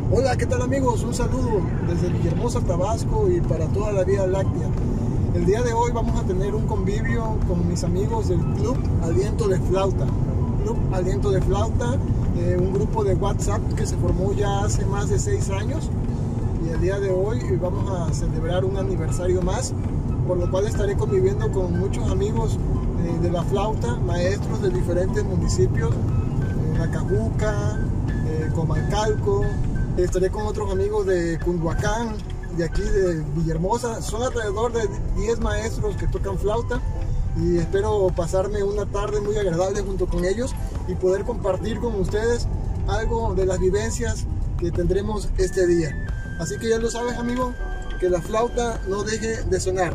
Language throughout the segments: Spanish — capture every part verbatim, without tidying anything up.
Hola, ¿qué tal amigos? Un saludo desde Villahermosa, Tabasco y para toda la Vía Láctea. El día de hoy vamos a tener un convivio con mis amigos del Club Aliento de Flauta. Club Aliento de Flauta, eh, un grupo de WhatsApp que se formó ya hace más de seis años. Y el día de hoy vamos a celebrar un aniversario más, por lo cual estaré conviviendo con muchos amigos eh, de la flauta, maestros de diferentes municipios, eh, Nacajuca, eh, Comalcalco. Estaré con otros amigos de Cunduacán, de aquí de Villahermosa. Son alrededor de diez maestros que tocan flauta y espero pasarme una tarde muy agradable junto con ellos y poder compartir con ustedes algo de las vivencias que tendremos este día. Así que ya lo sabes, amigo, que la flauta no deje de sonar.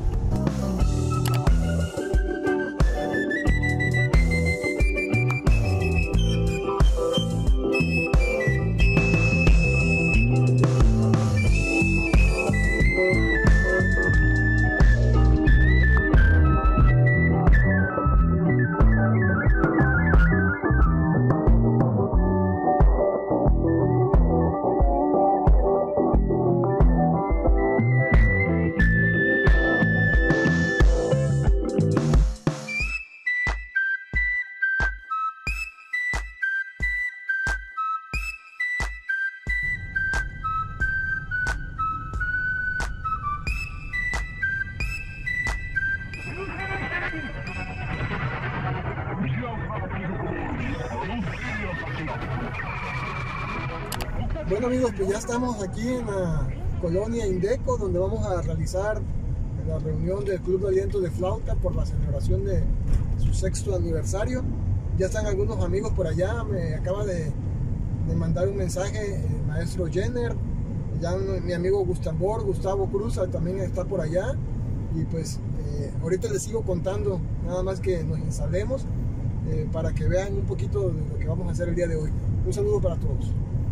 Bueno amigos, pues ya estamos aquí en la colonia Indeco, donde vamos a realizar la reunión del Club de Aliento de Flauta por la celebración de su sexto aniversario. Ya están algunos amigos por allá, me acaba de, de mandar un mensaje el maestro Jenner, ya mi amigo Gustavo, Gustavo Cruz también está por allá. Y pues eh, ahorita les sigo contando, nada más que nos instalemos eh, para que vean un poquito de lo que vamos a hacer el día de hoy. Un saludo para todos.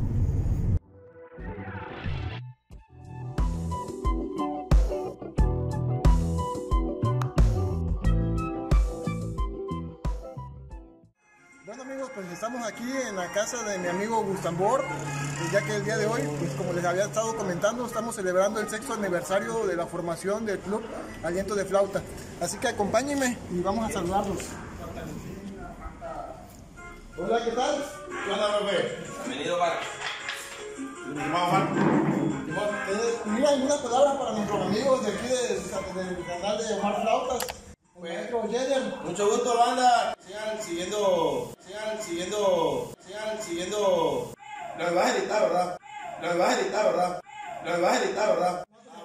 Bueno amigos, pues estamos aquí en la casa de mi amigo Gustambor, ya que el día de hoy, pues como les había estado comentando, estamos celebrando el sexto aniversario de la formación del Club Aliento de Flauta. Así que acompáñenme y vamos a saludarlos. Hola, ¿qué tal? ¿Qué onda, profe? Bienvenido, Mar. ¿Tienes algunas palabras para nuestros amigos de aquí del, del canal de Omar Flautas? Maestro Jenner. Mucho gusto, banda. Sigan siguiendo, sigan siguiendo, sigan siguiendo. Lo vas a editar, ¿verdad? Lo vas a editar, ¿verdad? Lo vas a editar, ¿verdad?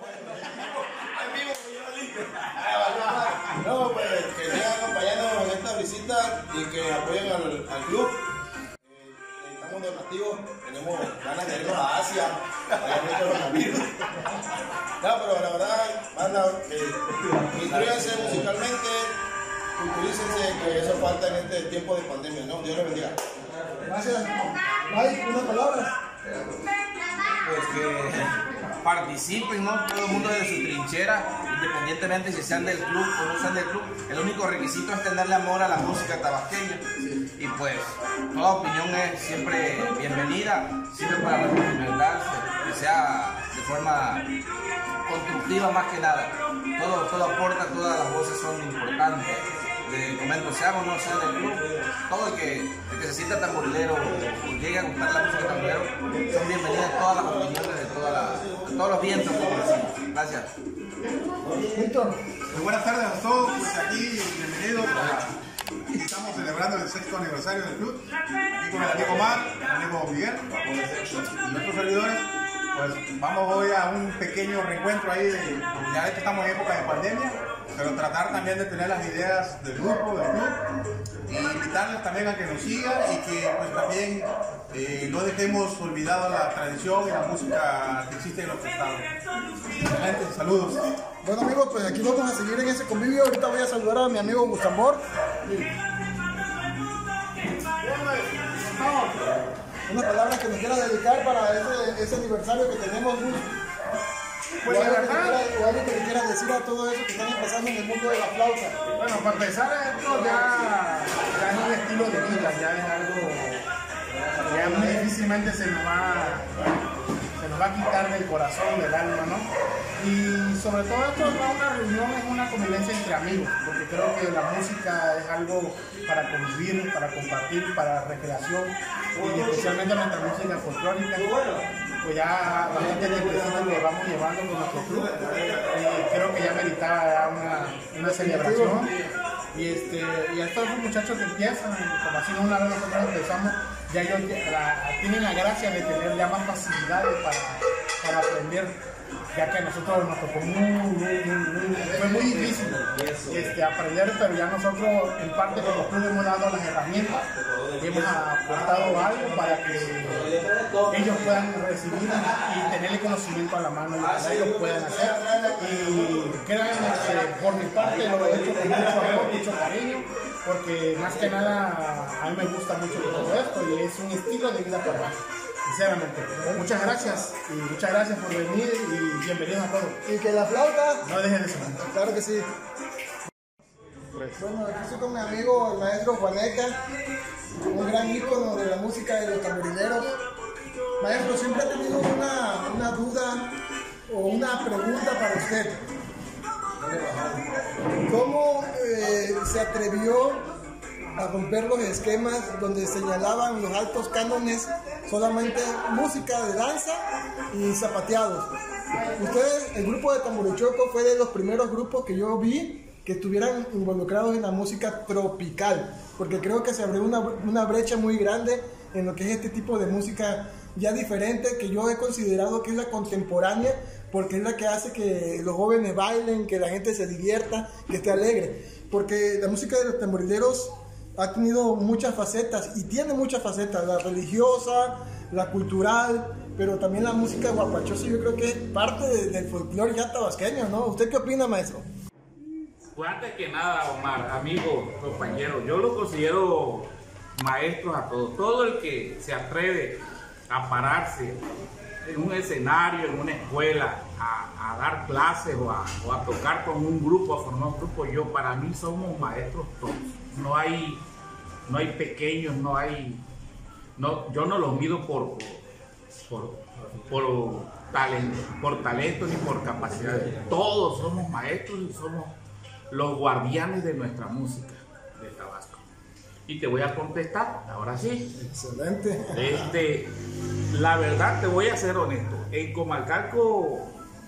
No, pues que sigan acompañándonos en esta visita y que apoyen al, al club. Eh, necesitamos donativos, tenemos ganas de irnos a Asia, a ver el coronavirus. No, pero la verdad, banda, eh, instrúyanse musicalmente, culturícense, que eso falta en este tiempo de pandemia, ¿no? Dios les bendiga. Gracias. Mike, una palabra. Pues que participen, ¿no? Todo el mundo desde su trinchera, independientemente si sean del club o no sean del club. El único requisito es tenerle amor a la música tabasqueña. Y pues, toda opinión es siempre bienvenida, sirve para la que sea de forma constructiva más que nada. Todo, todo aporta, todas las voces son importantes. De comento, sea o no sea del club, todo el que, el que se sienta tamborilero o llegue a gustar la música tamborero, son bienvenidas todas las opiniones de, toda la, de todos los vientos, como decimos. Gracias. Víctor. Muy buenas tardes a todos, pues aquí bienvenidos a, estamos celebrando el sexto aniversario del club, aquí con el amigo Omar, el amigo Miguel y nuestros servidores. Pues vamos hoy a un pequeño reencuentro ahí, de, ya ves que estamos en época de pandemia, pero tratar también de tener las ideas del grupo, del club, y invitarles también a que nos sigan y que pues también eh, no dejemos olvidada la tradición y la música que existe en los estados. Excelente, saludos. Bueno amigos, pues aquí vamos a seguir en ese convivio. Ahorita voy a saludar a mi amigo Gustambor. Una palabra que nos quiera dedicar para ese, ese aniversario que tenemos. Pues, o, algo que quiera, o algo que le quieras decir a todo eso que están pasando en el mundo de la flauta. Bueno, para empezar, esto ya, ya es un estilo de vida, ya es algo que ya muy difícilmente se nos va nos va a quitar del corazón, del alma, ¿no? Y sobre todo esto no es una reunión, es una convivencia entre amigos, porque creo que la música es algo para convivir, para compartir, para recreación, y especialmente nuestra música folclórica. Pues ya bastante tiempecito que vamos llevando con nuestro club, eh, creo que ya meritaba ya una, una celebración. Y, este, y estos muchachos que empiezan, como así una vez nosotros empezamos, ya ellos la, tienen la gracia de tener ya más facilidades para, para aprender, ya que a nosotros nos tocó muy, muy, muy, fue muy difícil este, aprender, pero ya nosotros en parte como club hemos dado las herramientas, hemos aportado algo para que ellos puedan recibir y tener el conocimiento a la mano y que ellos puedan hacer. Y créanme que por mi parte lo he hecho con mucho amor, mucho cariño, porque más que nada a mí me gusta mucho todo esto y es un estilo de vida para mí. Sinceramente, muchas gracias y muchas gracias por venir y bienvenidos a todos. Y que la flauta no dejen de sonar. Claro que sí. Bueno, aquí estoy con mi amigo el maestro Juaneca, un gran ícono de la música de los tamborileros. Maestro, siempre he tenido una, una duda o una pregunta para usted. ¿Cómo eh, se atrevió a romper los esquemas donde señalaban los altos cánones solamente música de danza y zapateados? Ustedes, el grupo de Tamborichoco fue de los primeros grupos que yo vi que estuvieran involucrados en la música tropical, porque creo que se abrió una, una brecha muy grande en lo que es este tipo de música ya diferente, que yo he considerado que es la contemporánea, porque es la que hace que los jóvenes bailen, que la gente se divierta, que esté alegre, porque la música de los tamborileros ha tenido muchas facetas y tiene muchas facetas, la religiosa, la cultural, pero también la música guapachosa. Yo creo que es parte de, del folclore ya tabasqueño, ¿no? ¿Usted qué opina, maestro? Pues antes que nada, Omar, amigo, compañero, yo lo considero maestros a todos. Todo el que se atreve a pararse en un escenario, en una escuela, a, a dar clases o a, o a tocar con un grupo, a formar un grupo, yo para mí somos maestros todos. No hay, no hay pequeños, no hay, no, yo no los mido por, por, por, por talento, por talento ni por capacidades. Todos somos maestros y somos los guardianes de nuestra música de Tabasco. Y te voy a contestar, ahora sí. Excelente. Este, la verdad, te voy a ser honesto. En Comalcalco,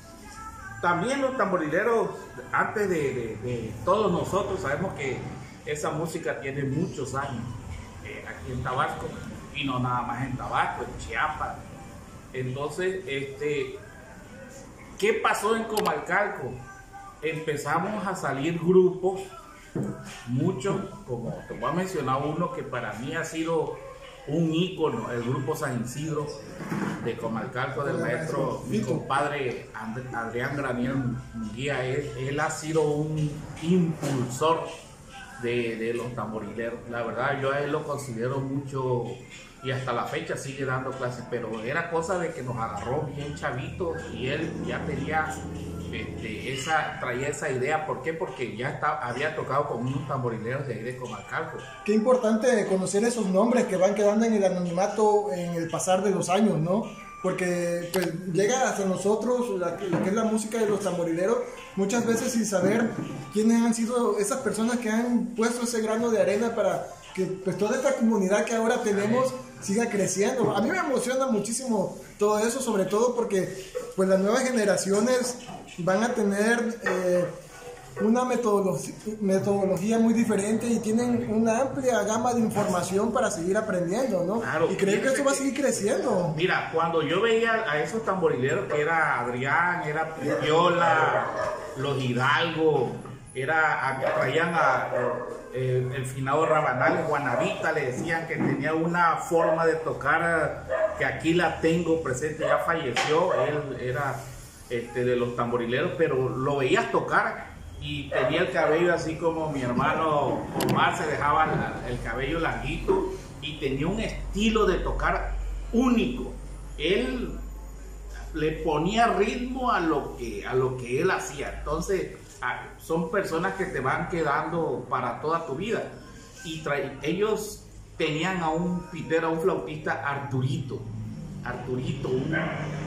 también los tamborileros, antes de, de, de todos nosotros, sabemos que esa música tiene muchos años eh, aquí en Tabasco, y no nada más en Tabasco, en Chiapas. Entonces, este, ¿qué pasó en Comalcalco? Empezamos a salir grupos, muchos, como te voy a mencionar uno que para mí ha sido un ícono, el grupo San Isidro de Comalcalco, del maestro, mi compadre Adrián Granier Munguía. Él, él ha sido un impulsor de, de los tamborileros. La verdad, yo a él lo considero mucho y hasta la fecha sigue dando clases, pero era cosa de que nos agarró bien chavitos y él ya tenía Este, esa, traía esa idea. ¿Por qué? Porque ya está, había tocado con unos tamborileros de ahí de Comalcalco. Qué importante conocer esos nombres que van quedando en el anonimato en el pasar de los años, ¿no? Porque pues llega hasta nosotros la, lo que es la música de los tamborileros, muchas veces sin saber quiénes han sido esas personas que han puesto ese grano de arena para que pues toda esta comunidad que ahora tenemos siga creciendo. A mí me emociona muchísimo todo eso, sobre todo porque pues las nuevas generaciones van a tener eh, una metodología, metodología muy diferente y tienen una amplia gama de información para seguir aprendiendo, ¿no? Claro, y creo que eso va a seguir creciendo. Mira, cuando yo veía a esos tamborileros, que era Adrián, era Piola, los Hidalgo, era, a, traían a, eh, el finado Rabanal, Guanabita, le decían que tenía una forma de tocar que aquí la tengo presente, ya falleció, él era este, de los tamborileros, pero lo veías tocar y tenía el cabello así como mi hermano Omar, se dejaba el, el cabello larguito y tenía un estilo de tocar único. Él le ponía ritmo a lo que, a lo que él hacía. Entonces son personas que te van quedando para toda tu vida. Y ellos tenían a un pitero, a un flautista, Arturito. Arturito, un,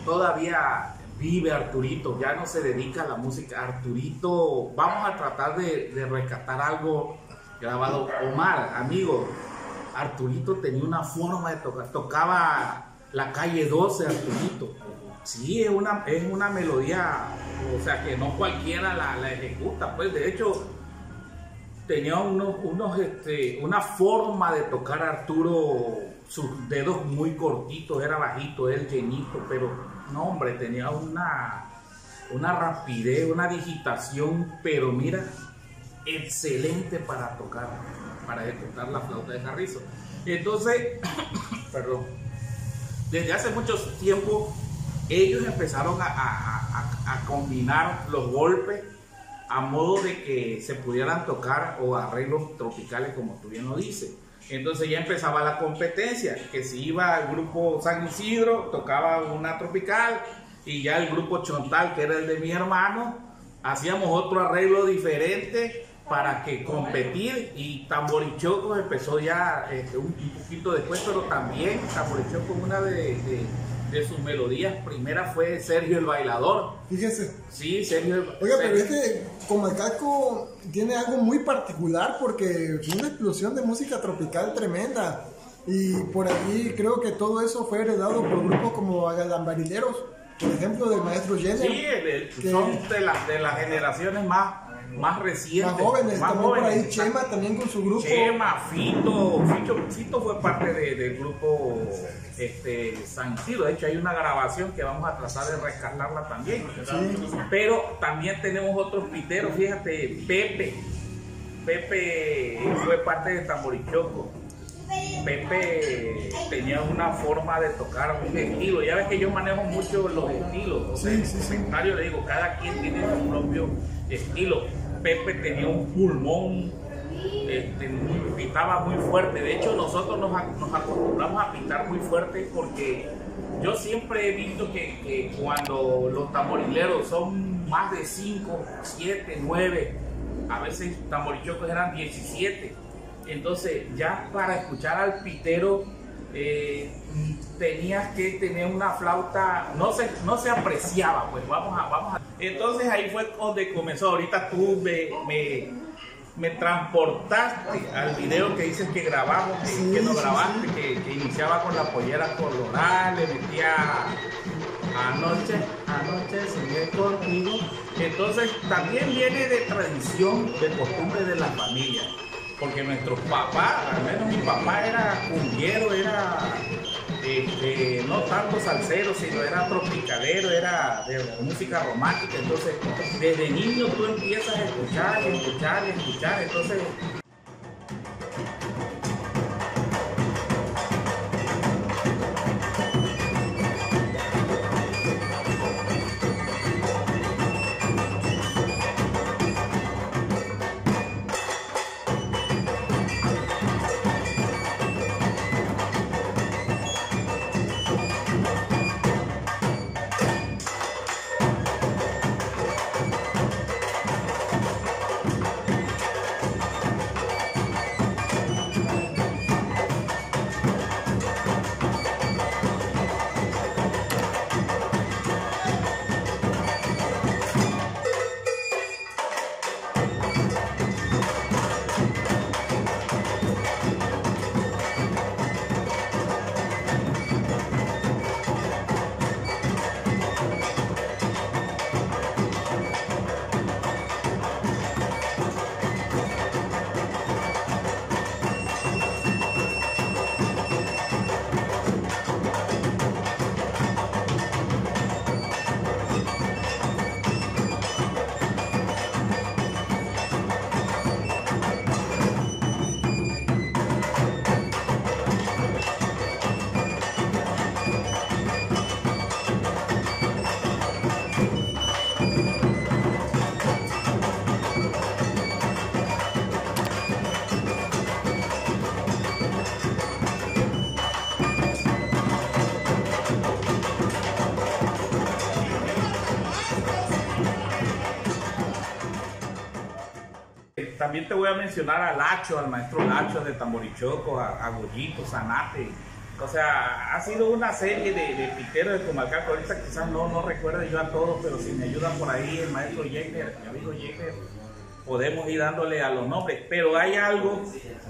todavía vive Arturito, ya no se dedica a la música. Arturito, vamos a tratar de, de rescatar algo grabado. Omar, amigo, Arturito tenía una forma de tocar, tocaba La Calle doce, Arturito. Sí, es una, es una melodía, o sea, que no cualquiera la, la ejecuta, pues de hecho tenía unos, unos, este, una forma de tocar Arturo, sus dedos muy cortitos, era bajito, él llenito, pero no, hombre, tenía una, una rapidez, una digitación, pero mira, excelente para tocar, para ejecutar la flauta de carrizo. Entonces, perdón, desde hace mucho tiempo ellos empezaron a, a, a, a combinar los golpes a modo de que se pudieran tocar o arreglos tropicales, como tú bien lo dices. Entonces ya empezaba la competencia, que si iba el grupo San Isidro, tocaba una tropical, y ya el grupo Chontal, que era el de mi hermano, hacíamos otro arreglo diferente para que competir, y Tamborichocos empezó ya este, un, un poquito después, pero también Tamborichocos, una de, de, de sus melodías primeras fue Sergio el Bailador. Fíjese. Sí, Sergio el Oiga, pero Sergio. es que Comalcalco tiene algo muy particular porque fue una explosión de música tropical tremenda. Y por allí creo que todo eso fue heredado por grupos como Agambarileros, por ejemplo, del maestro Jenner. Sí, el- el- que- son de, las de las generaciones más, más recientes. Más jóvenes, más también por ahí jóvenes. Chema también con su grupo. Chema, Fito, Fito, Fito fue parte de- del grupo este, San Isidro. De hecho, hay una grabación que vamos a tratar de rescatarla también. Pero también tenemos otros piteros, fíjate, Pepe. Pepe fue parte de Tamborichoco. Pepe tenía una forma de tocar, un estilo. Ya ves que yo manejo mucho los estilos. O sea, Sí, en sí, sí. comentario le digo, cada quien tiene su propio estilo. Pepe tenía un pulmón, este, muy, pitaba muy fuerte. De hecho, nosotros nos, ac- nos acostumbramos a pitar muy fuerte porque yo siempre he visto que, que cuando los tamborileros son más de cinco, siete, nueve, a veces tamborichocos eran diecisiete. Entonces, ya para escuchar al pitero, eh, tenías que tener una flauta, no se, no se apreciaba, pues vamos a, vamos a. Entonces ahí fue donde comenzó. Ahorita tú me, me, me transportaste al video que dices que grabamos, que, Sí, que nos sí, grabaste, que, que iniciaba con la pollera colorada, le metía anoche, anoche soñé contigo. Entonces también viene de tradición, de costumbre de la familia. Porque nuestros papás, al menos mi papá era cumbiero, era este, no tanto salsero, sino era tropicalero, era de música romántica. Entonces, desde niño tú empiezas a escuchar y escuchar y escuchar. Entonces, también te voy a mencionar a Lacho, al maestro Lacho de Tamborichoco, a, a Goyito, Zanate, O sea, ha sido una serie de, de piteros de Comalcalco. Ahorita quizás no, no recuerdo yo a todos, pero si me ayudan por ahí el maestro Jäger, mi amigo Jäger, podemos ir dándole a los nombres. Pero hay algo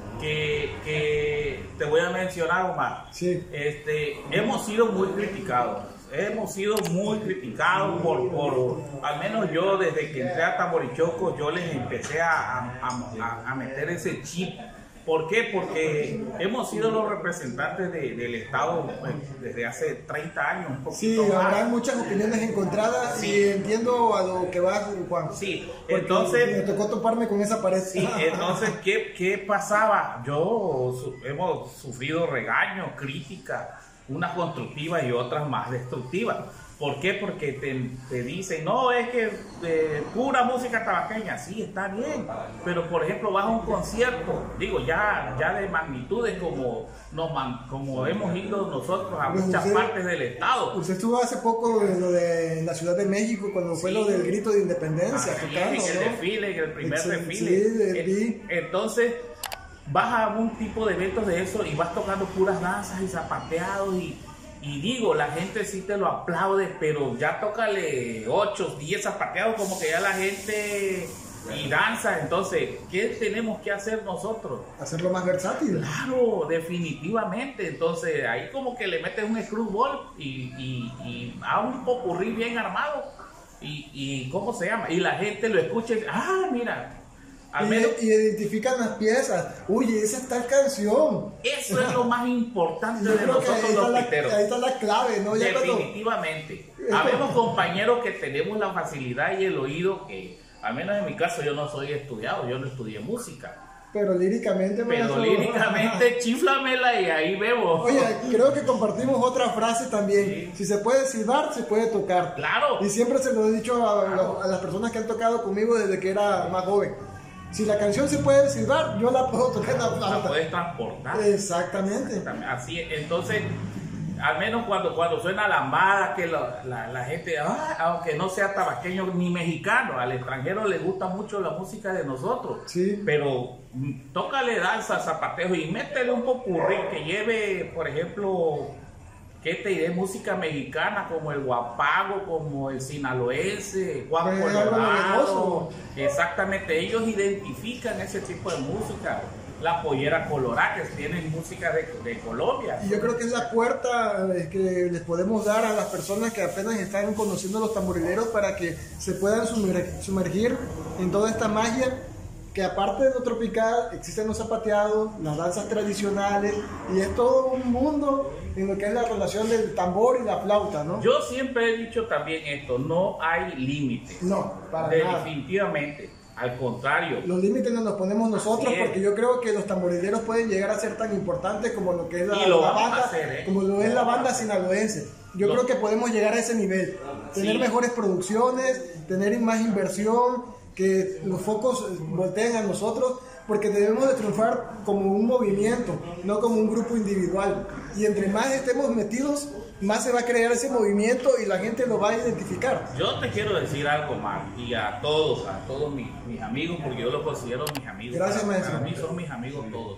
que, que te voy a mencionar, Omar. Sí. Este, hemos sido muy criticados. Hemos sido muy criticados por, por, al menos yo desde que entré a Tamborichoco, yo les empecé a, a, a, a meter ese chip. ¿Por qué? Porque hemos sido los representantes de, del Estado pues, desde hace treinta años. Un Sí, poquito más. habrá muchas opiniones encontradas Sí. y entiendo a lo que va Juan. Sí, Porque entonces... me tocó toparme con esa pared. Sí, entonces, ¿qué, qué pasaba? Yo su, hemos sufrido regaños, críticas, unas constructivas y otras más destructivas. ¿Por qué? Porque te, te dicen, no, es que eh, pura música tabasqueña. Sí, está bien, pero por ejemplo vas a un concierto, digo, ya, ya de magnitudes como, nos man, como hemos ido nosotros a Pues muchas usted- partes del estado. Usted estuvo hace poco en, lo de, en la Ciudad de México cuando fue Sí. lo del grito de independencia, Así tocando, es, en el ¿no? desfile, en el primer Excelente, desfile. sí, de- En- vi. Entonces, vas a un tipo de eventos de eso y vas tocando puras danzas y zapateados y, y digo, la gente sí te lo aplaude, pero ya tócale ocho, diez zapateados como que ya la gente y danza. Entonces, ¿qué tenemos que hacer nosotros? Hacerlo más versátil. Claro, definitivamente. Entonces ahí como que le metes un screwball y, y, y a un popurrí bien armado. Y, y ¿cómo se llama? Y la gente lo escucha y dice, ah, mira, al Y, menos y identifican las piezas. Uy, esa es tal canción. eso es lo más importante Yo de creo que ahí nosotros está, los la, piteros. ahí está la clave, ¿no? Ya cuando, Definitivamente. Habemos compañeros que tenemos la facilidad y el oído que, al menos en mi caso, yo no soy estudiado, yo no estudié música. pero líricamente... Pero maestro, líricamente, chiflamela y ahí vemos. Oye, creo que compartimos otra frase también. Si se puede silbar, se puede tocar. Claro. Y siempre se lo he dicho a, a las personas que han tocado conmigo desde que era más joven. Si la canción se puede silbar, yo la puedo tocar en la La flauta. puedes transportar. Exactamente. Así es. Entonces, al menos cuando, cuando suena lambada, que la, la, la gente, ah, aunque no sea tabasqueño ni mexicano, al extranjero le gusta mucho la música de nosotros. Sí. Pero mm, tócale danza, zapateo y métele un popurrí que lleve, por ejemplo, ¿qué te diré? Música mexicana como el guapago, como el sinaloense, Juan Pues, algo Colorado. novedoso. Exactamente, ellos identifican ese tipo de música. La pollera colorada, que tienen música de, de Colombia. Y yo creo que es la puerta eh, que les podemos dar a las personas que apenas están conociendo los tamborileros para que se puedan sumer- sumergir en toda esta magia, que aparte de lo tropical existen los zapateados, las danzas tradicionales, y es todo un mundo en lo que es la relación del tambor y la flauta, ¿no? Yo siempre he dicho también esto, no hay límites. No, para nada. Definitivamente. Al contrario. Los límites nos los ponemos nosotros, Así es. porque yo creo que los tamborileros pueden llegar a ser tan importantes como lo que es la, Y lo la vamos a banda, hacer, ¿eh? como lo es la banda sinaloense. Yo Lo- creo que podemos llegar a ese nivel, tener Sí. mejores producciones, tener más inversión, que los focos volteen a nosotros, porque debemos de triunfar como un movimiento, no como un grupo individual. Y entre más estemos metidos, más se va a crear ese movimiento y la gente lo va a identificar. Yo te quiero decir algo más, y a todos, a todos mis, mis amigos, porque yo los considero mis amigos. Gracias, para, maestro. para mí son mis amigos todos.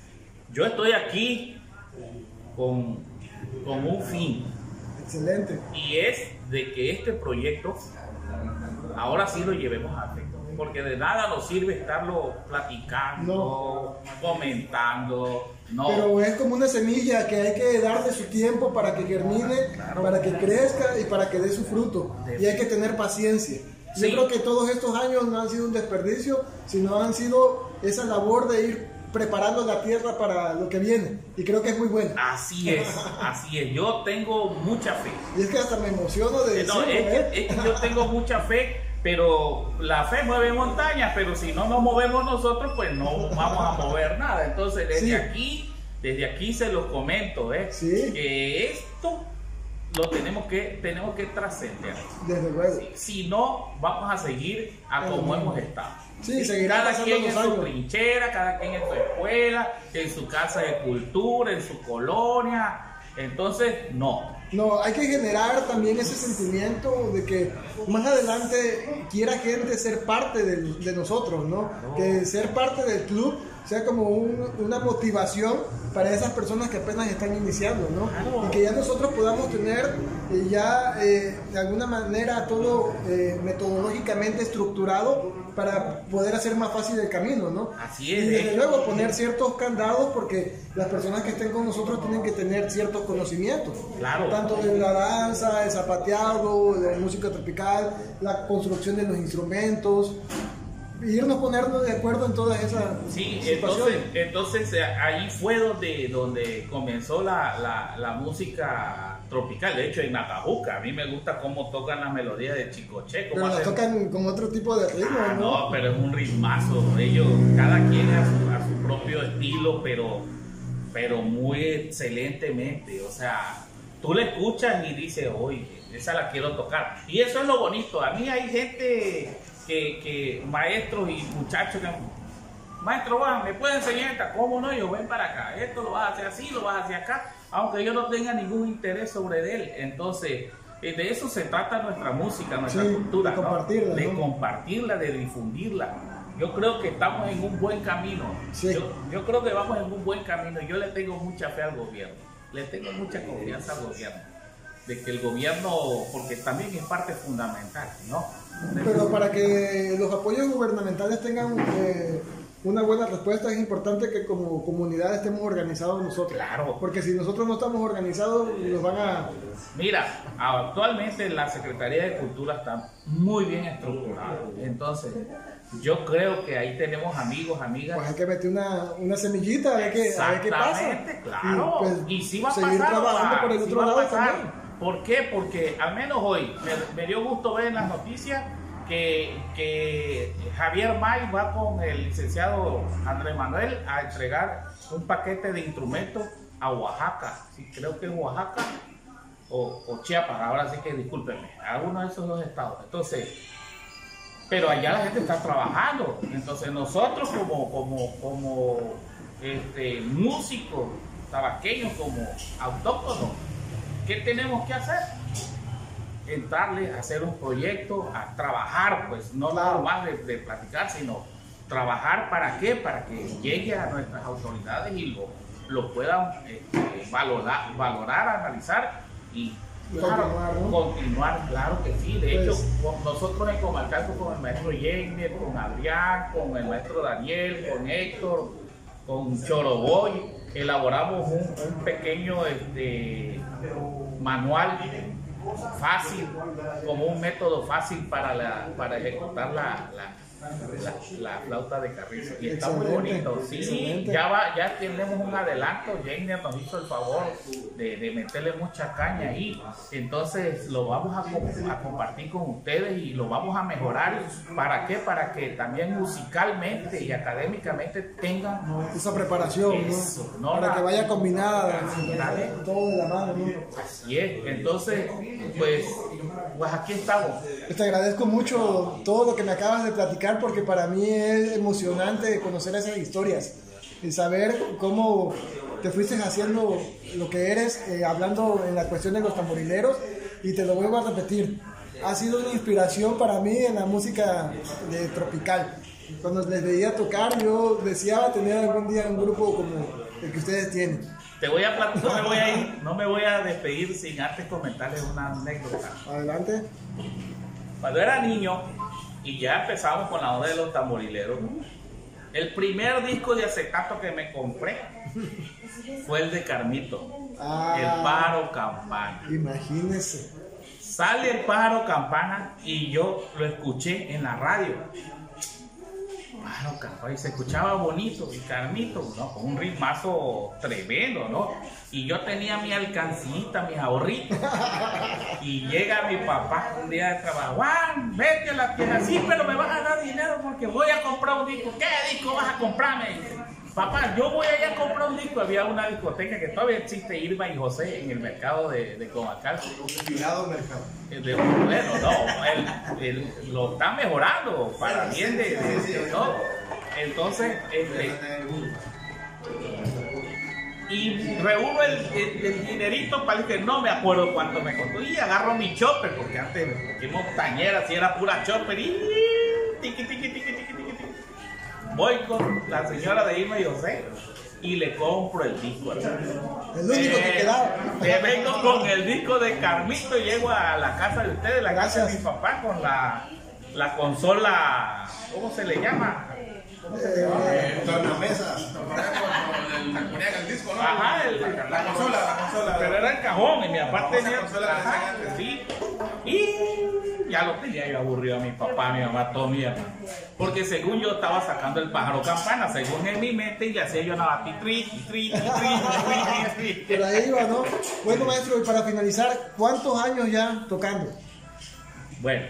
Yo estoy aquí con, con un fin, Excelente. y es de que este proyecto ahora sí lo llevemos a efecto. Porque de nada nos sirve estarlo platicando, comentando, no. Pero es como una semilla que hay que darle su tiempo para que germine, Claro. para que crezca y para que dé su fruto. Y hay que tener paciencia. Yo Sí. creo que todos estos años no han sido un desperdicio, sino han sido esa labor de ir preparando la tierra para lo que viene. Y creo que es muy bueno. Así es, así es. Yo tengo mucha fe. Y es que hasta me emociono de Eh, No, decirlo, es, ¿eh? que, es que yo tengo mucha fe, pero la fe mueve montañas, pero si no nos movemos nosotros, pues no vamos a mover nada. Entonces, desde Sí. aquí, desde aquí se los comento, ¿eh? Sí. Que esto lo tenemos que, tenemos que trascender. Desde luego. Si no, vamos a seguir a como hemos estado. Sí, seguirá Cada pasando quien en los su años. trinchera, cada quien en su escuela, en su casa de cultura, en su colonia. Entonces, no. No, hay que generar también ese sentimiento de que más adelante quiera gente ser parte del- de nosotros, ¿no? Que ser parte del club sea como un- una motivación para esas personas que apenas están iniciando, ¿no? Claro. Y que ya nosotros podamos tener eh, ya eh, de alguna manera todo eh, metodológicamente estructurado para poder hacer más fácil el camino, ¿no? Así es, Y de desde hecho. luego poner ciertos candados porque las personas que estén con nosotros tienen que tener ciertos conocimientos. Claro. Tanto de la danza, el zapateado, de la música tropical, la construcción de los instrumentos, y irnos ponernos de acuerdo en todas esas Sí, situaciones. entonces, entonces eh, ahí fue donde, donde comenzó la, la, la música tropical. De hecho, en Nacajuca, a mí me gusta cómo tocan las melodías de Chicoche. Pero cómo la hacen- tocan con otro tipo de ritmo, Ah, ¿no? no, pero es un ritmazo. Ellos, cada quien a su, a su propio estilo, pero, pero muy excelentemente. O sea, tú le escuchas y dices, oye, esa la quiero tocar. Y eso es lo bonito. A mí hay gente que, que maestros y muchachos que, maestro, va, ¿me puede enseñar esta? ¿Cómo no? Yo ven para acá. Esto lo vas a hacer así, lo vas a hacer acá, aunque yo no tenga ningún interés sobre él. Entonces, eh, de eso se trata nuestra música, nuestra Sí, cultura, de ¿no? compartirla, de ¿no? compartirla, de difundirla. Yo creo que estamos en un buen camino. Sí. Yo, yo creo que vamos en un buen camino. Yo le tengo mucha fe al gobierno. Le tengo mucha confianza al gobierno. De que el gobierno, porque también es parte fundamental, ¿no? Pero para que los apoyos gubernamentales tengan eh, una buena respuesta es importante que como comunidad estemos organizados nosotros. Claro. Porque si nosotros no estamos organizados, nos van a... Mira, actualmente la Secretaría de Cultura está muy bien estructurada. Entonces, yo creo que ahí tenemos amigos, amigas. Pues hay que meter una, una semillita a ver qué, a ver qué pasa. Exactamente, claro. pues, Y, sí va a seguir pasar. trabajando va, por el sí otro va a lado pasar. también. ¿Por qué? Porque al menos hoy me, me dio gusto ver en las noticias que, que Javier May va con el licenciado Andrés Manuel a entregar un paquete de instrumentos a Oaxaca. Sí, creo que es Oaxaca o, o Chiapas. Ahora sí que discúlpenme, a uno de esos dos estados. Entonces, pero allá la gente está trabajando. Entonces nosotros como, como, como este, músicos tabasqueños, como autóctonos, ¿qué tenemos que hacer? Entrarle a hacer un proyecto, a trabajar, pues no nada más de, de platicar, sino trabajar para qué, para que llegue a nuestras autoridades y lo, lo puedan este, valorar, valorar, analizar y claro, Continuar, ¿no? continuar, claro que sí. De Pues- hecho, con nosotros en Comalcalco, con el maestro Jenner, con Adrián, con el maestro Daniel, con Héctor, con Choroboy, elaboramos un, un pequeño este, manual fácil, como un método fácil para, la, para ejecutar la, la, la, la flauta de carrizo. Y está muy Excelente, bonito. Sí, excelente. ya, va, ya tenemos un adelanto. Jenner nos hizo el favor de, de meterle mucha caña ahí. Entonces lo vamos a, com- a compartir con ustedes y lo vamos a mejorar. ¿Para qué? Para que también musicalmente y académicamente tengan Esa preparación, Eso, ¿no? no Para la- que vaya combinada, Dale. todo de la mano, ¿no? Así es. Entonces, pues, pues aquí estamos. Te agradezco mucho todo lo que me acabas de platicar porque para mí es emocionante conocer esas historias y saber cómo te fuiste haciendo lo que eres, eh, hablando en la cuestión de los tamborileros, y te lo vuelvo a repetir, ha sido una inspiración para mí en la música de tropical. Cuando les veía tocar yo deseaba tener algún día un grupo como el que ustedes tienen. Te voy a plat- no me voy a ir, no me voy a despedir sin antes comentarles una anécdota. Adelante. Cuando era niño y ya empezamos con la onda de los tamborileros, el primer disco de acetato que me compré fue el de Carmito, Ah. el Pájaro Campana. Imagínense. Sale el Pájaro Campana y yo lo escuché en la radio. Pájaro Campana, y se escuchaba bonito, y Carmito, ¿no? Con un ritmazo tremendo, ¿no? Y yo tenía mi alcancita, mis ahorritos. Y llega mi papá un día de trabajo, Juan, vete a la tienda, sí, pero me vas a dar dinero porque voy a comprar un disco. ¿Qué disco vas a comprarme? Papá, yo voy a ir a comprar un disco. Había una discoteca que todavía existe, Irma y José, en el mercado de, de Comalcalco. Finado mercado. De- bueno, no, él, él lo está mejorando para bien de, de- de todo. Entonces, este, y reúno el, el, el dinerito para el que no me acuerdo cuánto me costó y agarro mi chopper, porque antes aquí montañera si era pura chopper y tiqui, tiqui, tiqui, tiqui, tiqui, tiqui. Voy con la señora de Irma y José y le compro el disco. El único eh, que quedaba. Que vengo con el disco de Carmito y llego a la casa de ustedes, la casa de mi papá, con la, la consola, ¿cómo se le llama? ¿Cómo se llama? Eh, tornamesa. El disco, ¿no? Ajá, el, la, la consola, la consola. Pero era el cajón y mi papá tenía consola que ajá, decían antes. sí. Y ya lo tenía yo aburrido a mi papá, a mi mamá, todo mi hermano. Porque según yo estaba sacando el pájaro campana, según en mi mente, y le hacía yo nada, tri, tri, tri, tri, tri. Por ahí va, ¿no? Bueno, maestro, y para finalizar, ¿cuántos años ya tocando? Bueno,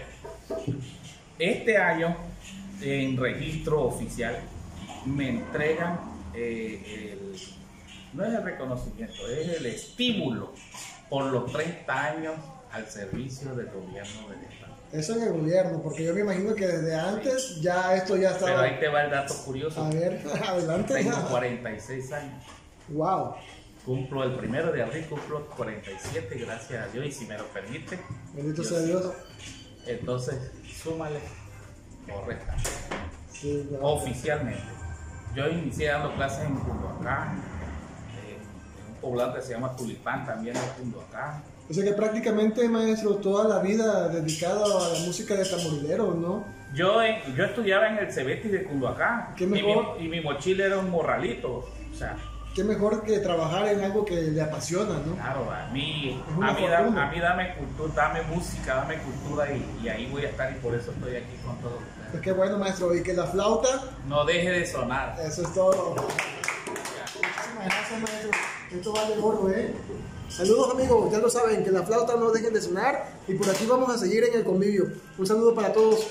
este año en registro oficial me entregan eh, el, no es el reconocimiento, es el estímulo por los treinta años al servicio del gobierno del Estado. Eso en el gobierno, porque yo me imagino que desde antes ya esto ya estaba... Pero ahí te va el dato curioso. A ver, adelante. Tengo cuarenta y seis años. Wow. Cumplo el primero de abril, cumplo cuarenta y siete, gracias a Dios, y si me lo permite. Bendito sea Dios. Entonces, súmale o resta. Sí, wow. Oficialmente. Yo inicié dando clases en Cunduacá, eh, en un poblado que se llama Tulipán, también en Cunduacá. O sea que prácticamente, maestro, toda la vida dedicado a la música de tamborilero, ¿no? Yo, eh, yo estudiaba en el Cebetis de Cunduacá. ¿Qué y, mejor? mi, y mi mochila era un morralito. O sea, Qué mejor que trabajar en algo que le apasiona, ¿no? claro, a mí, Es una a mí, da- fortuna. a mí dame cultura, dame música, dame cultura y, y ahí voy a estar y por eso estoy aquí con todos ustedes. Pues qué bueno, maestro. Y que la flauta, No deje de sonar. eso es todo. Muchísimas gracias, maestro. Esto vale oro, ¿eh? Saludos, amigos. Ya lo saben, que la flauta no dejen de sonar. Y por aquí vamos a seguir en el convivio. Un saludo para todos.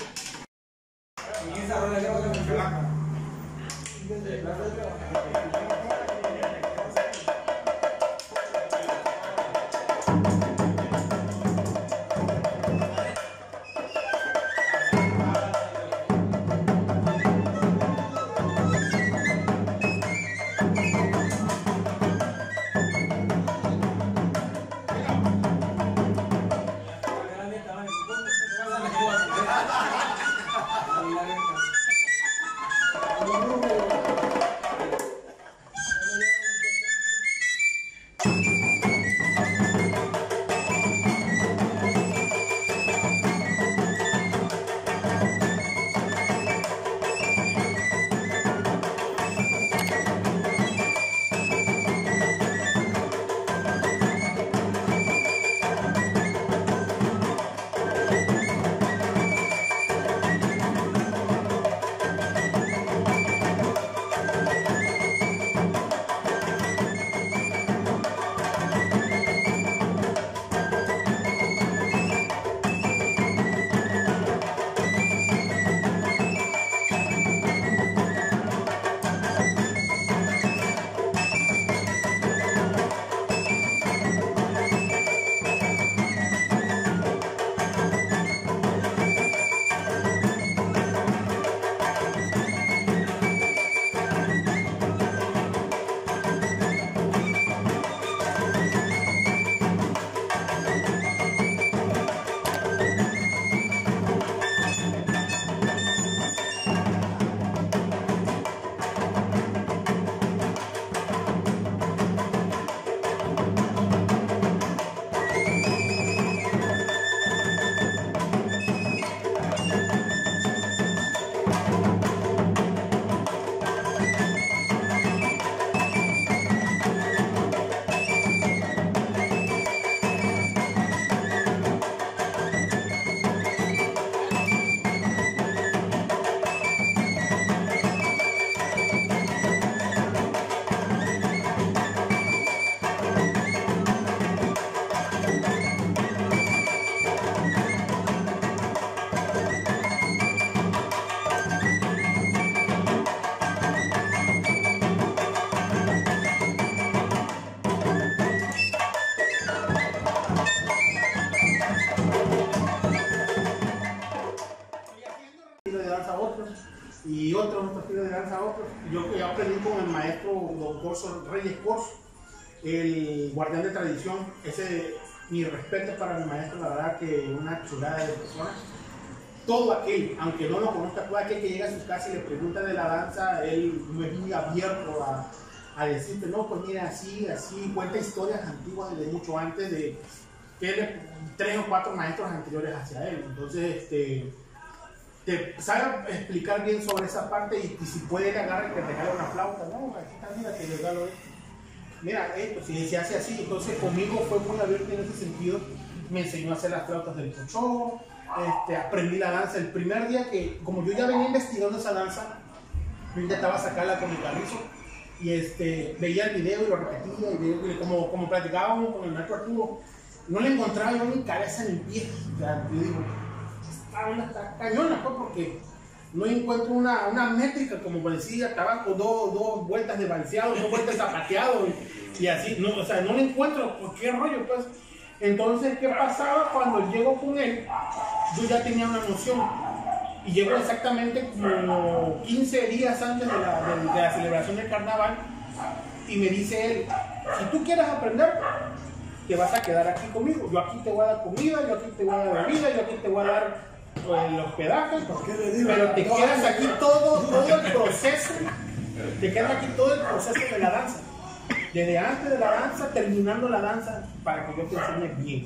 Y otros, otros estilos de danza, otros. Yo, yo aprendí con el maestro Don Corso Reyes Corso. el guardián de tradición. Ese, mi respeto para mi maestro, la verdad que una chulada de persona. Todo aquel, aunque no lo conozca, todo aquel que llega a su casa y le pregunta de la danza, él no es muy abierto a, a decirte, no, pues mira, así, así, cuenta historias antiguas de mucho antes de que él, tres o cuatro maestros anteriores hacia él. Entonces, este, te sabe explicar bien sobre esa parte y, y si puede le agarra y te regala una flauta, no, aquí está, mira, te regalo esto. Mira, esto, si se hace así, entonces conmigo fue muy abierto en ese sentido, me enseñó a hacer las flautas del pochó. Este, aprendí la danza el primer día que, como yo ya venía investigando esa danza, yo intentaba sacarla con mi carrizo y este, veía el video y lo repetía y, veía, y como, como platicábamos con el maestro Arturo, no le encontraba yo ni cabeza ni pie. O sea, yo digo, esta onda está cañona, pues, porque no encuentro una, una métrica, como decía, estaba con dos, dos vueltas de balseado, dos vueltas zapateado y, y así, no, o sea, no le encuentro, ¿por qué rollo? Pues, entonces, ¿qué pasaba cuando llego con él? Yo ya tenía una noción y llego exactamente como quince días antes de la, de, de la celebración del carnaval y me dice él, si tú quieres aprender, te vas a quedar aquí conmigo, yo aquí te voy a dar comida, yo aquí te voy a dar bebida, yo aquí te voy a dar pues, el hospedaje, pero te quedas aquí todo, todo el proceso, te quedas aquí todo el proceso de la danza. Desde antes de la danza, terminando la danza, para que yo te enseñe bien.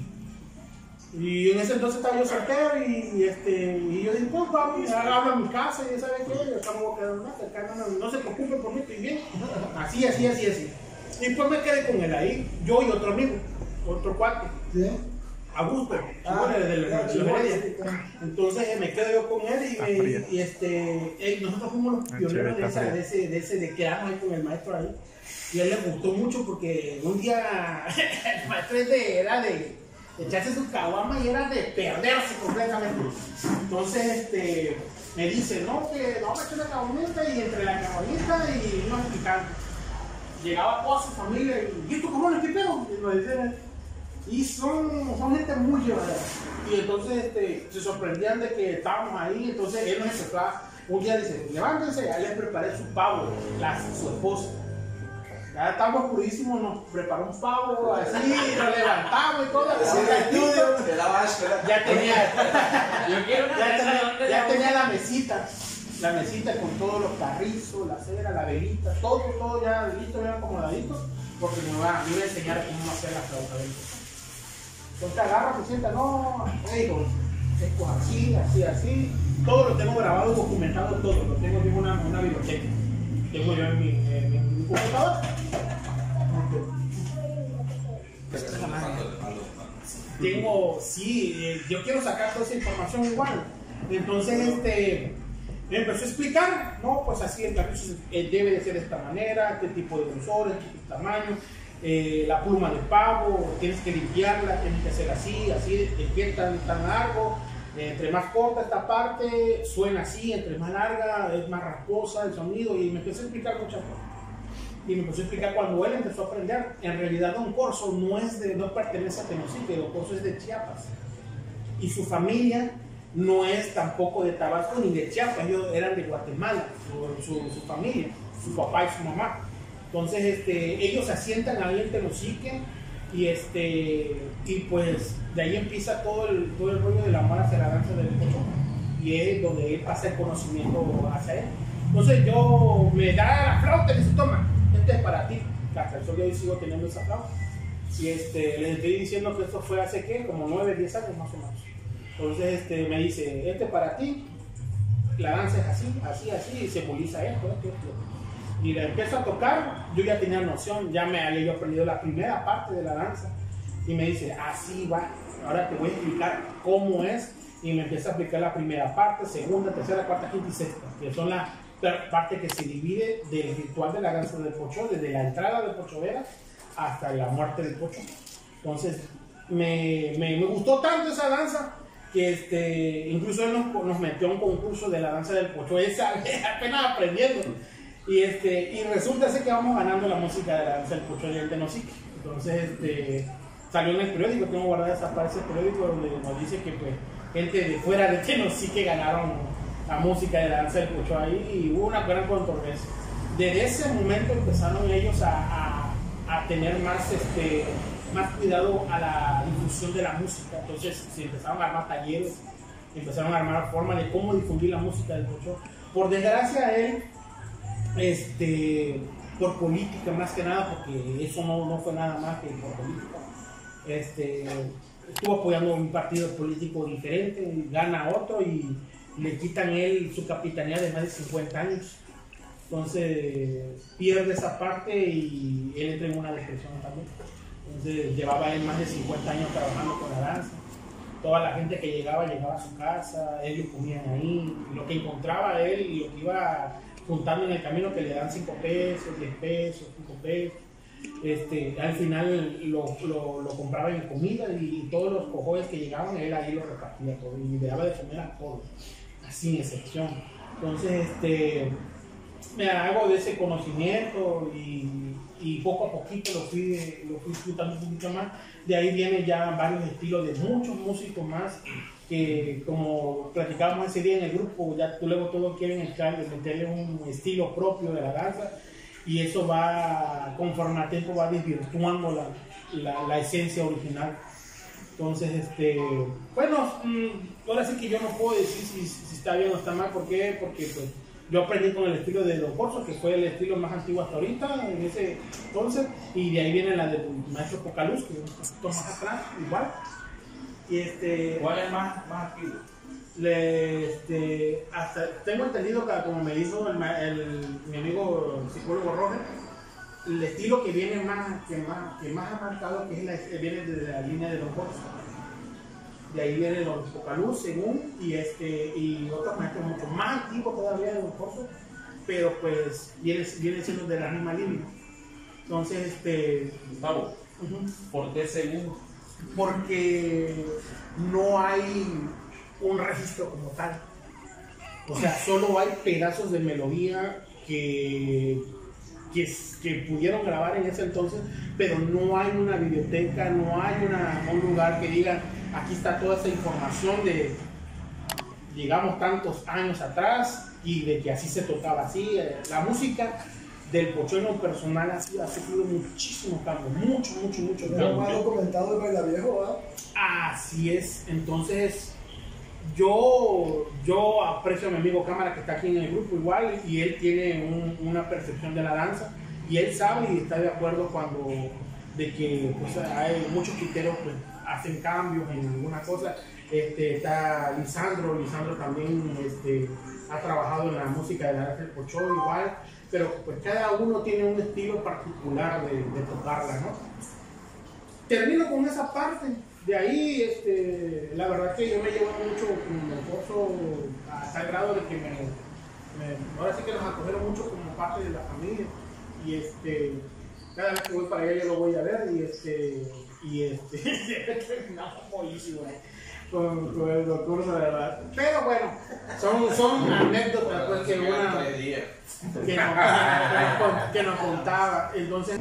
Y en ese entonces estaba yo soltero y, y, este, y yo dije, pues vamos, hablo a mi casa y ¿sabe qué? Yo estaba quedando más cerca, no, no, no se preocupen por mí, estoy bien. Así, así, así, así. Y pues me quedé con él ahí, yo y otro amigo, otro cuate. ¿Sí? Augusto, ah, de, de, de, de, de la Heredia. Entonces me quedo yo con él y, ah, y, y este, eh, nosotros fuimos los pioneros de, esa, de, ese, de, ese, de quedarnos ahí con el maestro ahí. Y a él le gustó mucho porque un día el maestro de, era de, de echarse su caguama y era de perderse completamente. Entonces este, me dice, no, que vamos a echar una caguamita y entre la caguamita y unos picantes. Llegaba toda su familia y, ¿y estos cabrones qué pedo? Y nos decían, y son, son gente muy llevadera. Y entonces este, se sorprendían de que estábamos ahí, entonces él nos empezó a, un día dice, levántense, ahí les preparé su pavo, la, su esposa. Ya estábamos oscurísimos, nos preparó un pavo, así, nos levantamos y todo. Así el estudio. Ya tenía, yo quiero ya, tenía, ya tenía la mesita, la mesita con todos los carrizos, la cera, la velita, todo, todo ya listo, bien acomodadito, porque me iba, me iba a enseñar cómo hacer la flauta. Entonces agarra, se sienta, no, digo, esto así, así, así. Todo lo tengo grabado, documentado, todo, lo tengo en una, una biblioteca. Tengo yo en mi, en mi, mi computadora. Tengo, sí, eh, yo quiero sacar toda esa información igual. Entonces, este, me empezó a explicar, no, pues así el carrizo eh, debe de ser de esta manera, qué tipo de grosores, qué tipo de tamaño, eh, la pluma del pavo, tienes que limpiarla, tienes que hacer así, así, de qué tan, tan largo. Entre más corta esta parte, suena así, entre más larga, es más rasposa el sonido, y me empezó a explicar muchas cosas. Y me empezó a explicar cuando él empezó a aprender, en realidad Don Corso no, es de, no pertenece a Tenosique, Don Corso es de Chiapas. Y su familia no es tampoco de Tabasco ni de Chiapas, ellos eran de Guatemala, su, su, su familia, su papá y su mamá. Entonces este, ellos se asientan ahí en Tenosique. Y este y pues de ahí empieza todo el, todo el rollo del amor hacia la danza del pochó, y es donde él pasa el conocimiento hacia él. Entonces yo me da la flauta y dice, toma, este es para ti. Hasta el sol de hoy sigo teniendo esa flauta. Y este, les estoy diciendo que esto fue hace ¿qué? Como nueve, diez años más o menos. Entonces este, me dice, este es para ti, la danza es así, así, así, y se moviliza esto, esto, esto. Y la empiezo a tocar, yo ya tenía noción, ya me había yo aprendido la primera parte de la danza. Y me dice, así va, ahora te voy a explicar cómo es. Y me empieza a explicar la primera parte, segunda, tercera, cuarta, quinta y sexta, que son las partes que se divide del ritual de la danza del pochó, desde la entrada del Pocho Vera hasta la muerte del pocho. Entonces, me, me, me gustó tanto esa danza que este, incluso él nos, nos metió a un concurso de la danza del pocho, esa apenas aprendiendo. Y, este, y resulta ser que vamos ganando la música de la danza del pocho y el Tenosique. Entonces este, salió en el periódico, tengo guardada esa parte del periódico donde nos dice que pues, gente de fuera de Tenosique ganaron la música de la danza del pocho ahí, y hubo una gran controversia. Desde ese momento empezaron ellos a, a, a tener más, este, más cuidado a la difusión de la música. Entonces se empezaron a armar talleres, empezaron a armar formas de cómo difundir la música del Pocho. Por desgracia él, este, por política más que nada, porque eso no, no fue nada más que por política, este, estuvo apoyando un partido político diferente, gana otro y le quitan él su capitanía de más de cincuenta años. Entonces pierde esa parte y él entra en una depresión también. Entonces llevaba él más de cincuenta años trabajando con la danza. Toda la gente que llegaba, llegaba a su casa, ellos comían ahí. Lo que encontraba él y lo que iba juntando en el camino, que le dan cinco pesos, diez pesos, cinco pesos. Este, al final lo, lo, lo compraba en comida y todos los cojones que llegaban, él ahí lo repartía todo y le daba de comer a todos, sin excepción. Entonces, este, me hago de ese conocimiento y, y poco a poquito lo fui, lo fui disfrutando un poquito más. De ahí vienen ya varios estilos de muchos músicos más que, como platicábamos ese día en el grupo, ya luego todos quieren entrar, meterle un estilo propio de la danza y eso va, conforme al tiempo va desvirtuando la, la, la esencia original. Entonces, este, bueno, ahora sí que yo no puedo decir si, si está bien o está mal. ¿Por qué? Porque pues, yo aprendí con el estilo de Don Corso, que fue el estilo más antiguo hasta ahorita, en ese entonces, y de ahí viene la del maestro Pocaluz, que es un poquito más atrás, igual. Y este, ¿Cuál es más, más antiguo? Le, este, hasta tengo entendido que, como me dijo el, el, mi amigo el psicólogo Roger, el estilo que viene más, que más, que más ha marcado, que es la, viene de la línea de Don Corso. De ahí viene Don Pocaluz, según, y, este, y otros maestros mucho más antiguos todavía de Don Corso, pero pues viene, viene siendo de la misma línea. Entonces, este, Gustavo, uh-huh. ¿por qué según? Porque no hay un registro como tal. O sea, solo hay pedazos de melodía que, que, que pudieron grabar en ese entonces, pero no hay una biblioteca, no hay una, un lugar que diga, aquí está toda esa información de, digamos, tantos años atrás y de que así se tocaba así. La música del Pochuelo personal ha, sido, ha sufrido muchísimo cambio, mucho, mucho, mucho Pero cambio. más documentado el Baila Viejo, ¿verdad? Así es, entonces yo, yo aprecio a mi amigo Cámara que está aquí en el grupo igual y él tiene un, una percepción de la danza y él sabe y está de acuerdo cuando de que pues, hay muchos criterios pues, hacen cambios en alguna cosa. Este, está Lisandro, Lisandro también este, ha trabajado en la música de la arte del Pocholo igual, pero pues cada uno tiene un estilo particular de, de tocarla, ¿no? Termino con esa parte. De ahí, este, la verdad que yo me llevo mucho con el Corso hasta el grado de que me, me, ahora sí que nos acogieron mucho como parte de la familia. Y este, cada vez que voy para allá yo lo voy a ver y este, y este, terminamos buenísimo con, con el doctor, la verdad. Pero bueno, son, son anécdotas pues, que, una, que, nos, que nos contaba. Entonces,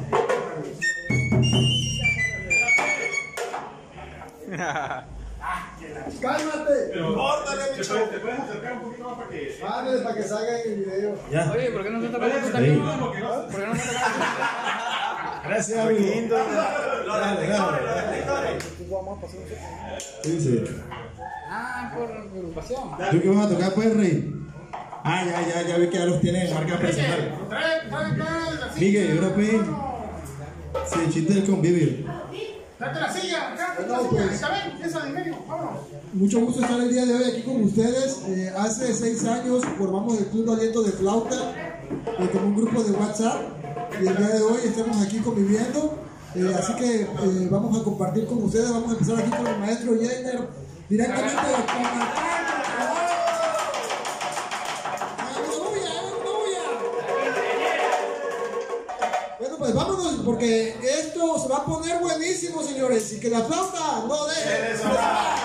¡Cálmate! ¡Córtale, bicho! ¿Te puedes acercar un poquito más para que... Padre, para que salga en el video. Ya. Oye, ¿por qué no se está Puedes poniendo acercar también? un poquito más. ¿Por qué no se está Gracias, amigo. Dale, dale. Sí, sí. Ah, por agrupación. ¿Tú qué vas a tocar, pues, Rey? Ah, ya, ya, ya vi que ya los tienen en marca personal. Miguel, Europeo. Sí, chiste del convivio. Trate la silla, acá, Bueno, la silla, pues. está bien, esa de medio, vámonos. Mucho gusto estar el día de hoy aquí con ustedes. Eh, hace seis años formamos el Club Aliento de Flauta eh, con un grupo de WhatsApp y el día de hoy estamos aquí conviviendo. Eh, así que eh, vamos a compartir con ustedes. Vamos a empezar aquí con el maestro Jainer directamente de Comalcalco. Bueno, pues vámonos porque esto se va a poner buenísimo, señores, y que la flauta no deje de sonar.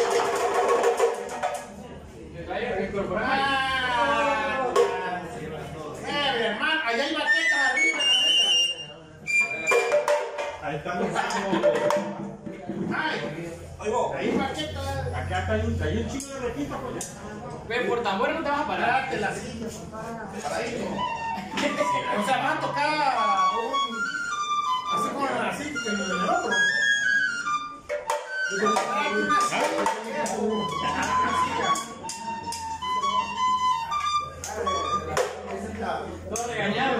Ah, eh, mi hermano, allá hay baquetas arriba. Ahí estamos. Ay, Oigo. hay baquetas. Acá está un, hay un chico de requito, pues. Ve, por tambores no te vas a parar. Parate la silla, papá. O sea, vas a tocar un... Así como así, que en el otro. Todo regañado,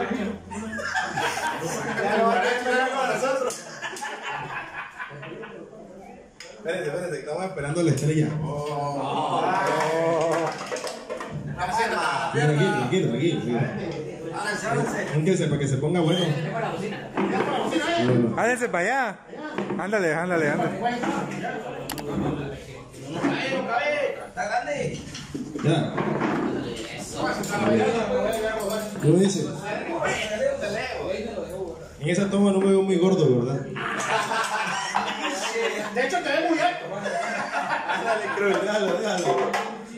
Ya no va a esperar con nosotros. Espérense, espérense, estamos esperando la estrella. Tranquilo, tranquilo, tranquilo. Pónganse para que se ponga bueno. Háganse para allá. Ándale, ándale, ándale. No cabe, no cabe. Está grande. Ya. ¿Cómo dice? En esa toma no me veo muy gordo, ¿verdad? De hecho, te ves muy alto. Dale, Cruz, déjalo, déjalo.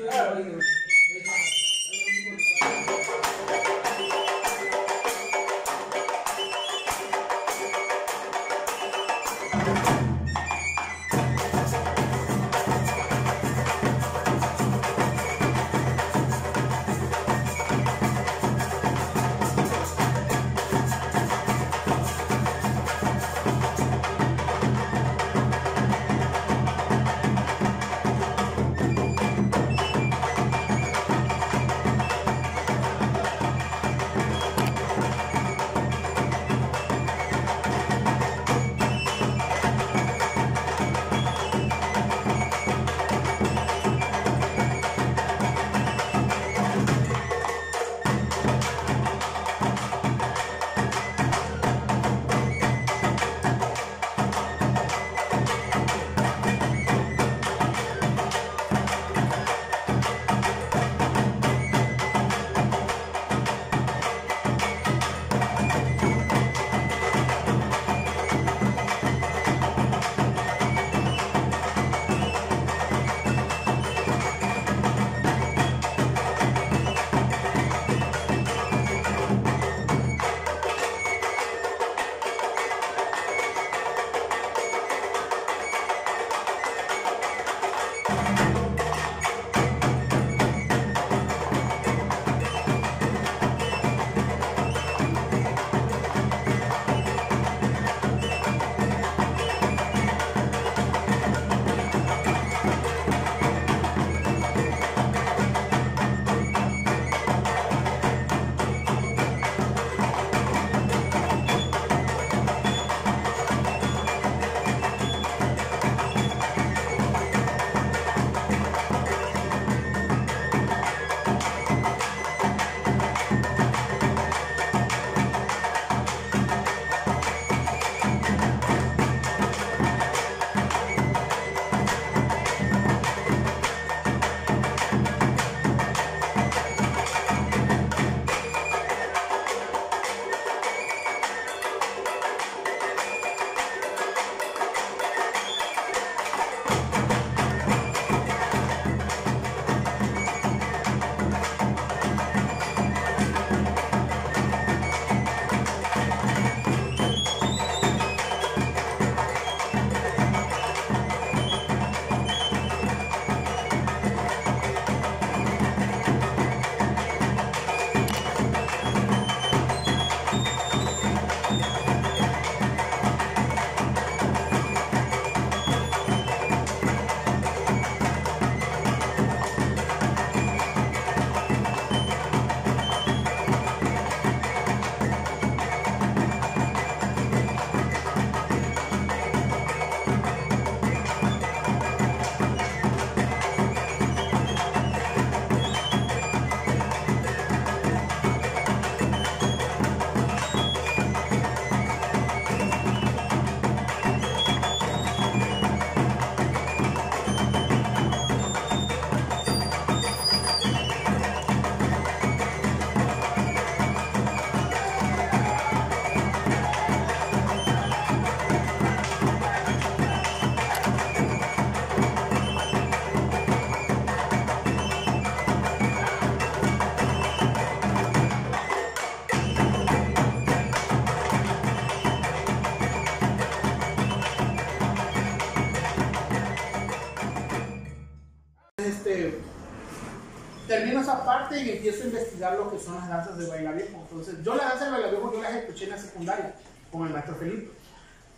termino esa parte y empiezo a investigar lo que son las danzas de baile viejo. Entonces, yo las danzas de baile viejo yo las escuché en la secundaria con el maestro Felipe.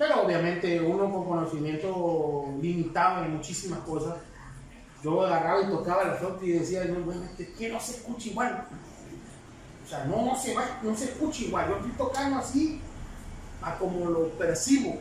pero obviamente uno con conocimiento limitado en muchísimas cosas, yo agarraba y tocaba la flauta y decía, no, bueno, que no se escucha igual. O sea, no, no, se va, no se escucha igual. Yo estoy tocando así a como lo percibo,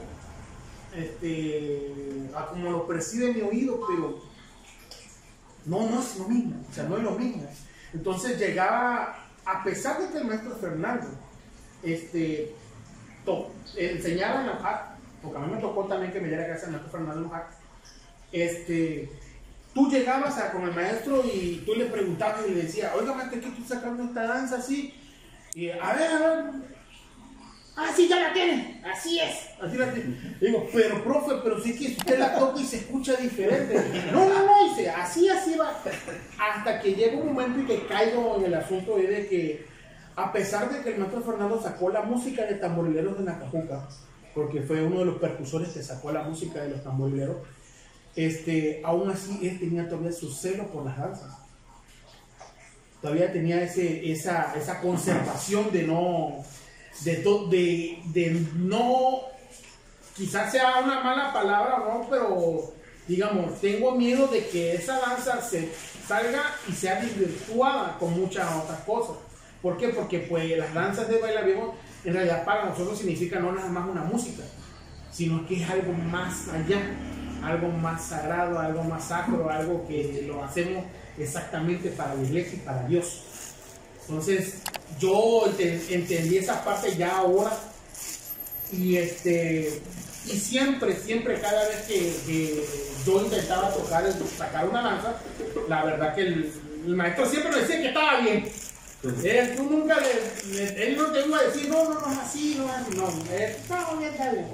este, a como lo percibe mi oído, pero no, no es lo mismo. O sea, no es lo mismo. Entonces llegaba, a pesar de que el maestro Fernando este, to, enseñara en la U J A C, porque a mí me tocó también que me diera clase el maestro Fernando en la U J A C, este, tú llegabas a, con el maestro y tú le preguntabas y le decías, oiga, maestro, ¿qué tú sacando esta danza así? Y a ver, a ver, ah, sí, ya la tiene, así es, así la tiene. Digo, pero profe, pero sí que usted la toca y se escucha diferente. No, no, no, dice, así, así va. Hasta que llega un momento y que caigo en el asunto de que, a pesar de que el maestro Fernando sacó la música de tamborileros de Nacajuca, porque fue uno de los percusores que sacó la música de los tamborileros, Este, aún así él tenía todavía su celo por las danzas, todavía tenía ese, esa, esa conservación de no, de, to, de, de no, quizás sea una mala palabra, ¿no? Pero digamos, tengo miedo de que esa danza se salga y sea desvirtuada con muchas otras cosas. ¿Por qué? Porque pues las danzas de Bailaviejo en realidad para nosotros significa no nada más una música, sino que es algo más allá, algo más sagrado, algo más sacro, algo que lo hacemos exactamente para la iglesia y para Dios. Entonces yo entendí esa parte ya ahora y este y siempre, siempre cada vez que, que yo intentaba tocar, sacar una danza, la verdad que el, el maestro siempre me decía que estaba bien. Él, tú nunca le, le, él no te iba a decir, no, no, no es así, no es así, no, él, está bien, está bien.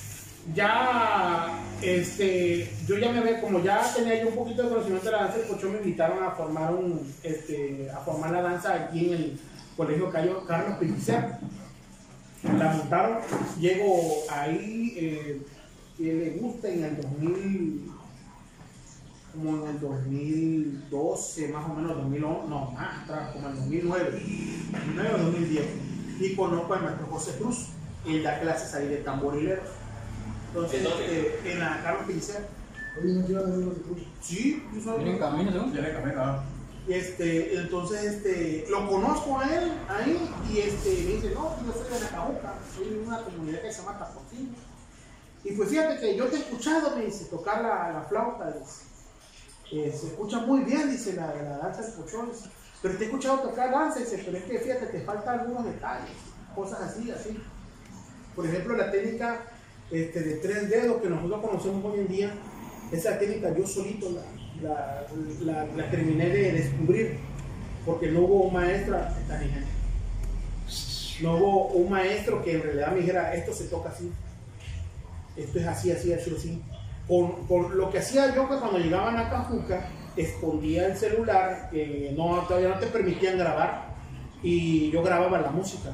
Ya, este, yo ya me ve, como ya tenía yo un poquito de conocimiento de la danza, el Pochón me invitaron a formar un, este, a formar la danza aquí en el Colegio Carlos Pellicer. La montaron, llego ahí, eh, que le gusta en el dos mil, como en el dos mil doce, más o menos, dos mil once, no, más atrás, como en el dos mil nueve, dos mil nueve o dos mil diez, y conozco al maestro José Cruz, él da clases ahí de tamborilero. Entonces, eh, en la Carlos Pellicer. Sí, yo soy. ¿Viene en camino, no? Viene en camino. Este, entonces, este, lo conozco a él ahí y este, me dice, no, yo soy de Nacajuca, soy de una comunidad que se llama Tapotín. Y pues fíjate que yo te he escuchado, me dice, tocar la, la flauta, dice, eh, se escucha muy bien, dice, la, la danza del Pochón, dice, pero te he escuchado tocar danza, dice, pero es que fíjate, te faltan algunos detalles, cosas así, así. Por ejemplo, la técnica este, de tres dedos que nosotros conocemos hoy en día, esa técnica yo solito la La, la, la terminé de descubrir porque no hubo un maestro, no hubo un maestro que en realidad me dijera esto se toca así, esto es así, así, así, así. Por, por lo que hacía yo, que cuando llegaba a Nacajuca escondía el celular, que no, todavía no te permitían grabar, y yo grababa la música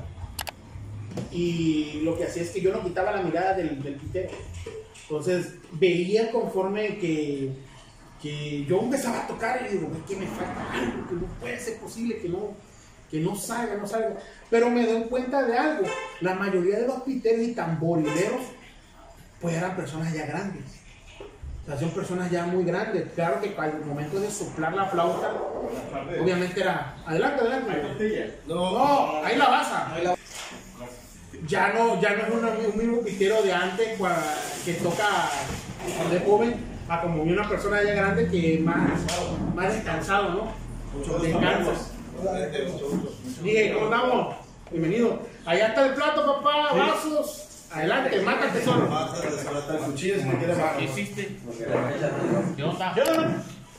y lo que hacía es que yo no quitaba la mirada del, del pitero. Entonces veía conforme que que yo empezaba a tocar y digo, es que me falta algo, que no puede ser posible, que no, que no salga, no salga. Pero me doy cuenta de algo, la mayoría de los piteros y tamborileros, pues eran personas ya grandes. O sea, son personas ya muy grandes. Claro que al momento de soplar la flauta, obviamente era, adelante, adelante. No, no, ahí la basa. Ya no, ya no es una, un mismo pitero de antes que toca de joven, a como una persona ya grande que es más, más descansado, ¿no? Mucho descanso. Dije, ¿cómo estamos? Bienvenido. Allá está el plato, papá, vasos. Adelante, mátate solo. Hasta el cuchillo si me quieres bajar. ¿Qué hiciste? Yo no Yo no.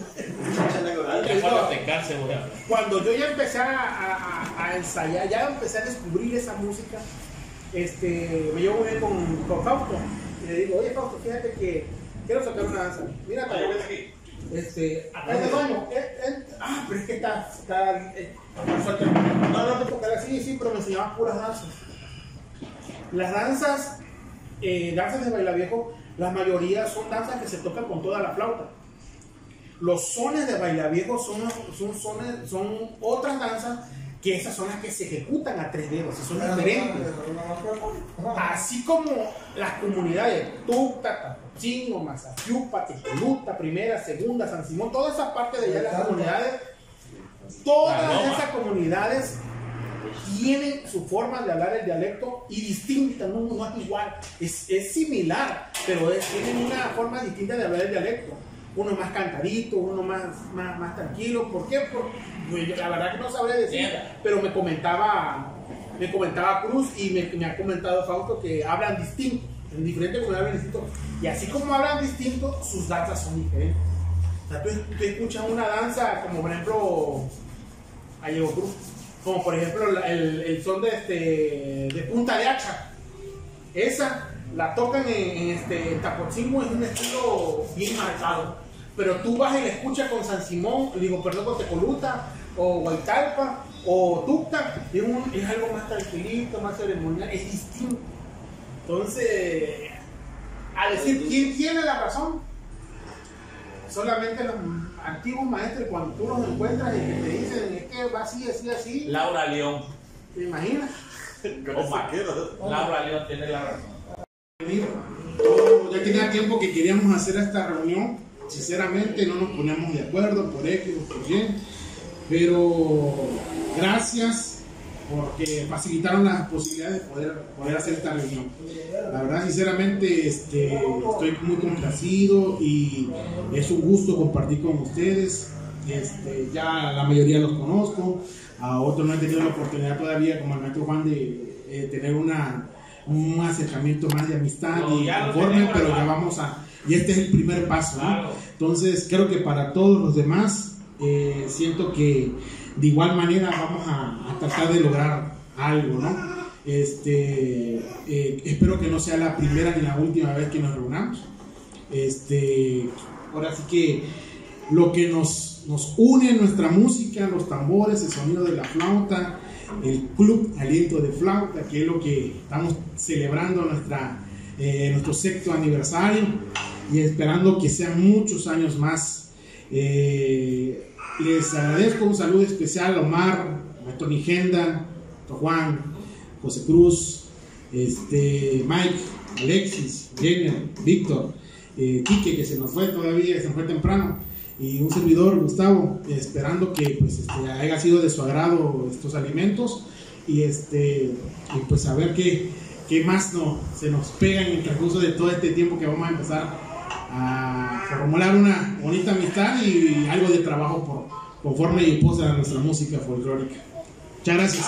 Cuando yo ya empecé a, a, a ensayar, ya empecé a descubrir esa música, este, me llevo muy bien con, con Fausto. Y le digo, oye Fausto, fíjate que quiero sacar una danza. Mira, acá, este, acá en el baño. Eh, eh, ah, pero es que está, está, eh, no, no te tocaré así, sí, pero me enseñaban puras danzas. Las danzas, eh, danzas de Bailaviejo, la mayoría son danzas que se tocan con toda la flauta. Los sones de Bailaviejo son, son, sones, son otras danzas que esas son las que se ejecutan a tres dedos, y son diferentes. Así como las comunidades Tucta, Tapochingo, Mazayupa, Tecoluta, Primera, Segunda, San Simón, todas esas partes de allá de las comunidades, todas esas comunidades tienen su forma de hablar el dialecto y distinta, no, no es igual, es, es similar, pero es, tienen una forma distinta de hablar el dialecto. Uno más cantadito, uno más, más, más tranquilo. ¿Por qué? Porque la verdad que no sabré decir, pero me comentaba, me comentaba Cruz y me, me ha comentado Fausto que hablan distinto, en diferentes comunidades hablan distinto. Y así como hablan distinto, sus danzas son diferentes. O sea, tú, tú escuchas una danza como por ejemplo Allego Cruz, como por ejemplo el, el son de, este, de Punta de Hacha. Esa la tocan en, en, este, en Tapochingo, es un estilo bien marcado. Pero tú vas y la escuchas con San Simón, digo, perdón, con Tecoluta, o Huaytalpa, o Tucta, es, un, es algo más tranquilito, más ceremonial, es distinto. Entonces, a decir quién tiene la razón, solamente los antiguos maestros, cuando tú los encuentras y que te dicen, es que va así, así, así. Laura León. ¿Te imaginas? Laura León tiene la razón. Ya tenía tiempo que queríamos hacer esta reunión. Sinceramente no nos poníamos de acuerdo por X o por Y, pero gracias porque facilitaron las posibilidades de poder, poder hacer esta reunión. La verdad, sinceramente, este, estoy muy complacido y es un gusto compartir con ustedes. Este, ya la mayoría los conozco, a otros no he tenido la oportunidad todavía, como el maestro Juan, de eh, tener una, un acercamiento más de amistad no, y conforme, pero ya vamos a... Y este es el primer paso, ¿no? Entonces creo que para todos los demás eh, siento que de igual manera vamos a, a tratar de lograr algo, ¿no? Este, eh, espero que no sea la primera ni la última vez que nos reunamos. Este, ahora sí que lo que nos, nos une, nuestra música, los tambores, el sonido de la flauta, el Club Aliento de Flauta, que es lo que estamos celebrando nuestra, eh, nuestro sexto aniversario. Y esperando que sean muchos años más. Eh, les agradezco, un saludo especial a Omar, a Tony Genda, a Juan, José Cruz, este, Mike, Alexis, Jenner, Víctor, eh, Quique, que se nos fue todavía, se nos fue temprano, y un servidor, Gustavo, esperando que pues, este, haya sido de su agrado estos alimentos y, este, y pues a ver qué, qué más no, se nos pega en el transcurso de todo este tiempo que vamos a empezar a formular una bonita amistad y algo de trabajo por, por forma y posa de nuestra música folclórica. Muchas gracias.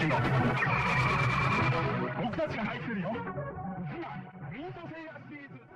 僕たちが入ってるよ。ミートセイヤシリーズ